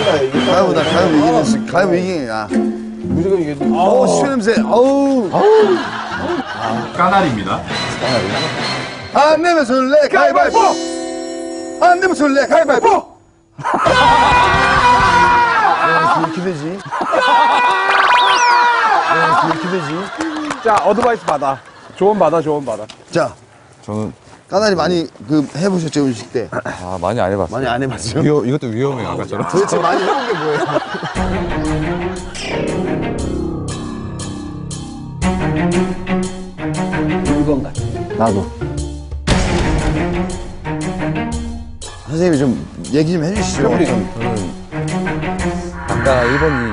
가위바위보 이기는 야. 무조건 이게. 슈 냄새. 까나리입니다. 안 내면 술래 가위바위보. 안 내면 술래 가위바위보. 이렇게 되지. 이렇게 되지. 자, 어드바이스 받아. 조언 받아. 자, 저는 까나리 많이 해보셨죠, 음식 때? 많이 안 해봤어요. 많이 안 해봤어요? 이것도 위험해요, 아까처럼. 도대체 많이 해본 게 뭐예요? 나도. 선생님이 좀 얘기 좀 해주시죠. 아까 1번이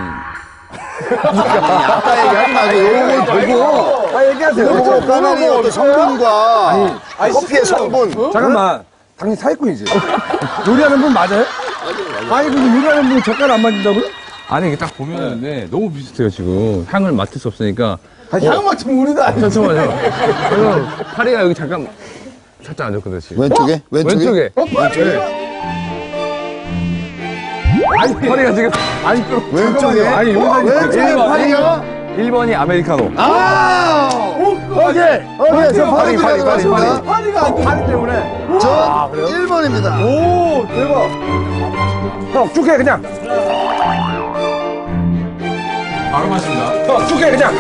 아까 얘기하지 말고 요걸 보고 얘기하세요. 보고 까나리의 어떤 성분과 커피의 성분. 잠깐만. 당신 사기꾼이지? 요리하는 분 맞아요? 아니, 근데 요리하는 분이 젓갈 안 만진다고요? 아니 이게 딱 보면은 너무 비슷해요 지금. 향을 맡을 수 없으니까. 향 맡으면 우리도 아니야. 잠깐만요. 그래서 파리가 여기 잠깐 살짝 앉았거든요 지금. 왼쪽에? 왼쪽에. 아니 파리가 지금 아니 또 왼쪽에? 아니 왼쪽에 파리가? 1번이 아메리카노. 오케이. 저 파리 들어갔습니다. 파리가 안 파리 때문에. 저 1번입니다. 오, 대박. 형, 쭉 해, 그냥. 바로 마십니다. 형, 쭉 해, 그냥.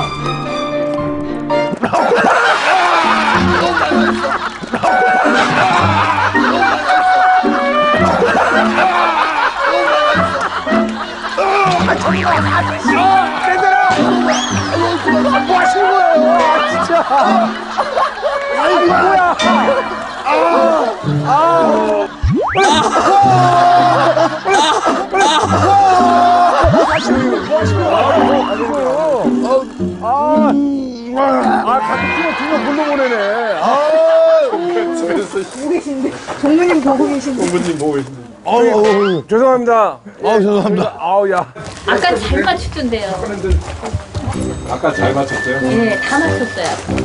뭐 하시는 거예요? 진짜. 아이, 뭐야. 가끔 두명 골로 보내네. 종무님 보고 계신데. 죄송합니다. 죄송합니다. 아우, 야. 아까 잘 맞추던데요. 아까 잘 맞췄어요? 네, 다 맞췄어요.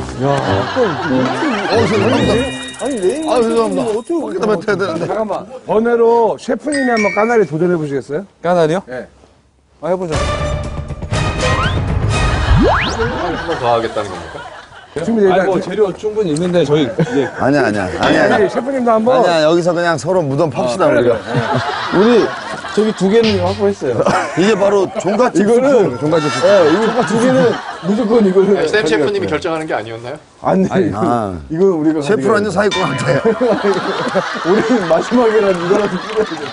죄송합니다. 아니, 왜? 죄송합니다. 어떻게 거기다 뱉어야 되는데. 잠깐만. 번외로 셰프님이 한번 까나리 도전해 보시겠어요? 까나리요? 네. 해보자. 한번 더 하겠다는 겁니까? 준비되다. 뭐 재료 충분히 있는데 저희 아니야. 셰프님도 한번. 아니야, 여기서 그냥 서로 무덤 팝시다, 우리가. 우리 저기 2개는 확보했어요. 이게 바로 종갓집 이거는 종갓집. 네, 이거 2개는 무조건 이거는. 샘 셰프님이 결정하는 게 아니었나요? 아니, 아, 이건 우리가. 셰프라는 사기꾼 같아. 우리는 마지막에라도 이거라도 뿌려야 돼.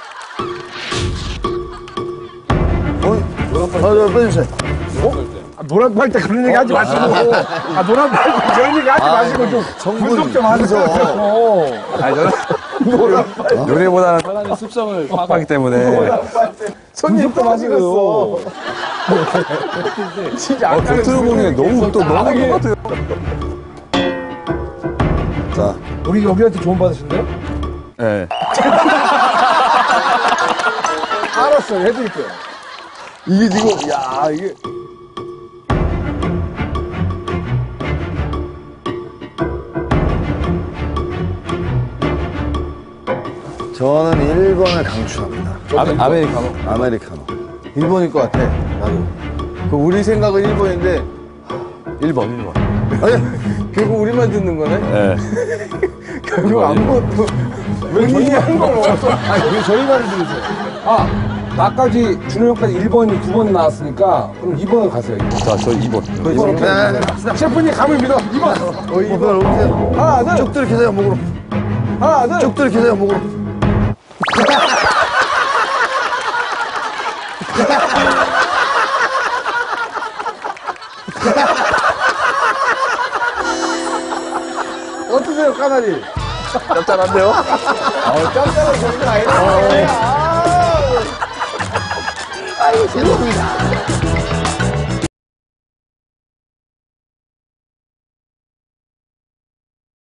빼주세요. 노란 팔때 그런 얘기 하지 마시고. 노란 팔때 그런 얘기 하지 마시고 좀 분석 좀 하세요. 아니 저는 요리보다는 까나리 습성을 파악하기 때문에 손님 좀 하시고. 진짜 아까 들어보니 너무 똑같아요. 자, 우리 여기한테 조언 받으신대요? 네. 알았어요. 해드릴게요. 이게 지금, 야, 이게. 저는 1번을 강추합니다. 아메리카노. 아메리카노. 1번일 것 같아. 나도. 우리 생각은 1번인데, 1번. 아니, 결국 우리만 듣는 거네? 네. 결국 아무것도. 왜 저희 한걸 없어? 아니, 왜 저희 말을 들으세요? 나까지, 준호 형까지 1번이 2번 나왔으니까, 그럼 2번을 가세요. 자, 저 2번. 셰프님 감을 믿어. 2번. 2번. 하나, 둘. 쭉 들이키세요, 목으로. 하나, 둘. 쭉 들이키세요, 목으로. 어떠세요, 까나리? 짭짤한데요? 짭짤한 소리가 아니라. 아이고, 죄송합니다.